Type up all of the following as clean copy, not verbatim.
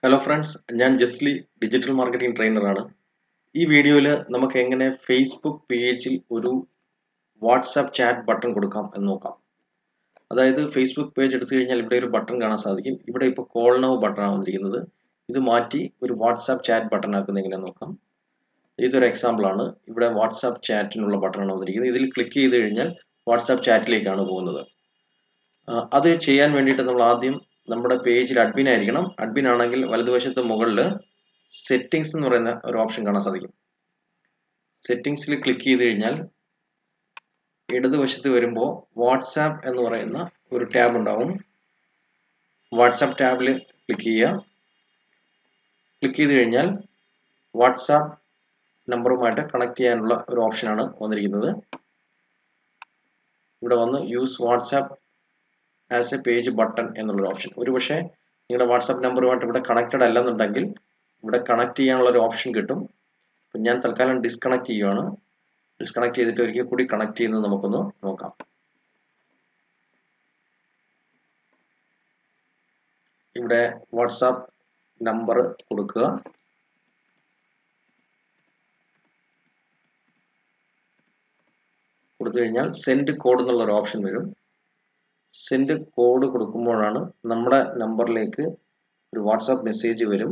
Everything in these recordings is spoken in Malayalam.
ഹലോ ഫ്രണ്ട്സ്, ഞാൻ ജസ്ലി ഡിജിറ്റൽ മാർക്കറ്റിംഗ് ട്രെയിനറാണ്. ഈ വീഡിയോയിൽ നമുക്ക് എങ്ങനെ ഫേസ്ബുക്ക് പേജിൽ ഒരു വാട്സാപ്പ് ചാറ്റ് ബട്ടൺ കൊടുക്കാം എന്ന് നോക്കാം. അതായത് ഫേസ്ബുക്ക് പേജ് എടുത്തു കഴിഞ്ഞാൽ ഇവിടെ ഒരു ബട്ടൺ കാണാൻ സാധിക്കും. ഇവിടെ ഇപ്പോൾ കോൾ നൗ ബട്ടണാണ് വന്നിരിക്കുന്നത്. ഇത് മാറ്റി ഒരു വാട്സാപ്പ് ചാറ്റ് ബട്ടൺ ആക്കുന്നത് എങ്ങനെയാണെന്ന് നോക്കാം. ഇതൊരു എക്സാമ്പിൾ ആണ്. ഇവിടെ വാട്സാപ്പ് ചാറ്റിനുള്ള ബട്ടണാണ് വന്നിരിക്കുന്നത്. ഇതിൽ ക്ലിക്ക് ചെയ്ത് കഴിഞ്ഞാൽ വാട്സാപ്പ് ചാറ്റിലേക്കാണ് പോകുന്നത്. അത് ചെയ്യാൻ വേണ്ടിയിട്ട് നമ്മൾ ആദ്യം നമ്മുടെ പേജിൽ അഡ്മിൻ ആയിരിക്കണം. അഡ്മിൻ ആണെങ്കിൽ വലതുവശത്ത് മുകളിൽ സെറ്റിംഗ്സ് എന്ന് പറയുന്ന ഒരു ഓപ്ഷൻ കാണാൻ സാധിക്കും. സെറ്റിംഗ്സിൽ ക്ലിക്ക് ചെയ്ത് കഴിഞ്ഞാൽ ഇടതുവശത്ത് വരുമ്പോൾ വാട്സാപ്പ് എന്ന് പറയുന്ന ഒരു ടാബ് ഉണ്ടാവും. വാട്സാപ്പ് ടാബിൽ ക്ലിക്ക് ചെയ്യുക. ക്ലിക്ക് ചെയ്ത് കഴിഞ്ഞാൽ വാട്സാപ്പ് നമ്പറുമായിട്ട് കണക്ട് ചെയ്യാനുള്ള ഒരു ഓപ്ഷനാണ് വന്നിരിക്കുന്നത്. ഇവിടെ വന്ന് use WhatsApp as a page button എന്നുള്ളൊരു ഓപ്ഷൻ. ഒരുപക്ഷെ നിങ്ങളുടെ വാട്സാപ്പ് നമ്പറുമായിട്ട് ഇവിടെ കണക്റ്റഡ് അല്ലെന്നുണ്ടെങ്കിൽ ഇവിടെ കണക്ട് ചെയ്യാനുള്ള ഒരു ഓപ്ഷൻ കിട്ടും. അപ്പം ഞാൻ തൽക്കാലം ഡിസ്കണക്ട് ചെയ്യുകയാണ്. ഡിസ്കണക്ട് ചെയ്തിട്ട് ഒരിക്കൽ കൂടി കണക്ട് ചെയ്യുന്നത് നമുക്കൊന്ന് നോക്കാം. ഇവിടെ വാട്സാപ്പ് നമ്പർ കൊടുക്കുക. കൊടുത്തു കഴിഞ്ഞാൽ സെൻഡ് കോഡ് എന്നുള്ള ഒരു ഓപ്ഷൻ വരും. സെൻഡ് കോഡ് കൊടുക്കുമ്പോഴാണ് നമ്മുടെ നമ്പറിലേക്ക് ഒരു വാട്സാപ്പ് മെസ്സേജ് വരും.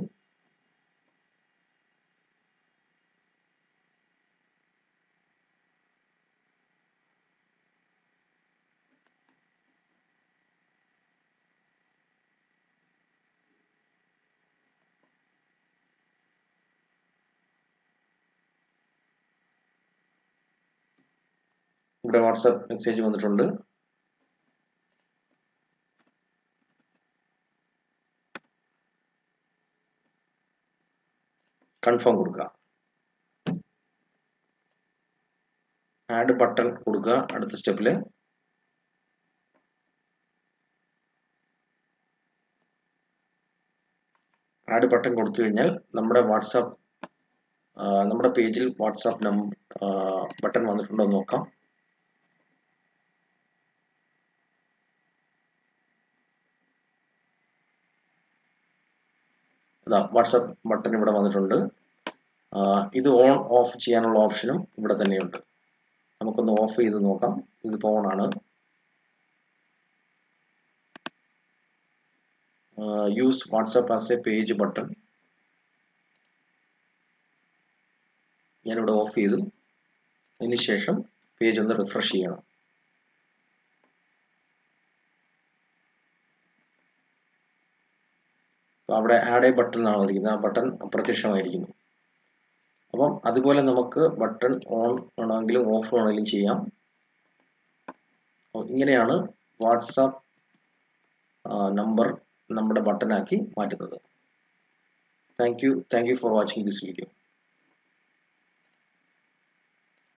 ഇവിടെ വാട്സാപ്പ് മെസ്സേജ് വന്നിട്ടുണ്ട്. കൺഫേം കൊടുക്കുക. ആഡ് ബട്ടൺ കൊടുക്കുക. അടുത്ത സ്റ്റെപ്പില് ആഡ് ബട്ടൺ കൊടുത്തു കഴിഞ്ഞാൽ നമ്മുടെ പേജിൽ വാട്സാപ്പ് ബട്ടൺ വന്നിട്ടുണ്ടോ എന്ന് നോക്കാം. വാട്സാപ്പ് ബട്ടൺ ഇവിടെ വന്നിട്ടുണ്ട്. ഇത് ഓൺ ഓഫ് ചെയ്യാനുള്ള ഓപ്ഷനും ഇവിടെ തന്നെയുണ്ട്. നമുക്കൊന്ന് ഓഫ് ചെയ്ത് നോക്കാം. ഇതിപ്പോൾ ഓൺ ആണ്. Use WhatsApp as a page button ഞാനിവിടെ ഓഫ് ചെയ്തു. അതിനുശേഷം പേജ് ഒന്ന് റിഫ്രഷ് ചെയ്യണം. അവിടെ ആഡ് എ ബട്ടൺ ആണ് വന്നിരിക്കുന്നത്. ആ ബട്ടൺ അപ്രത്യക്ഷമായിരിക്കുന്നു. അപ്പം അതുപോലെ നമുക്ക് ബട്ടൺ ഓൺ ആണെങ്കിലും ഓഫ് ആണെങ്കിലും ചെയ്യാം. ഇങ്ങനെയാണ് വാട്സാപ്പ് നമ്പർ നമ്മുടെ ബട്ടണാക്കി മാറ്റുന്നത്. Thank you for watching this video.